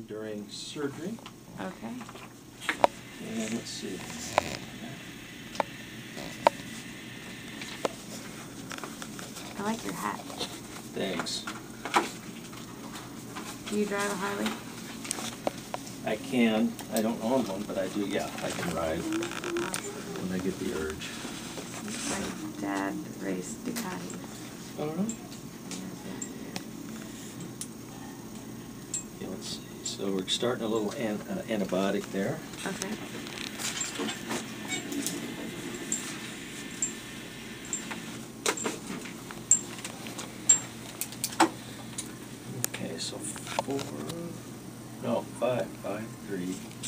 them during surgery. Okay. And let's see. I like your hat. Thanks. Do you drive a Harley? I can. I don't own one, but I do. Yeah, I can ride Awesome. when I get the urge. My dad raced Ducati. Oh, really? Okay, let's see. So we're starting a little antibiotic there. Okay. Okay, so 5, 3.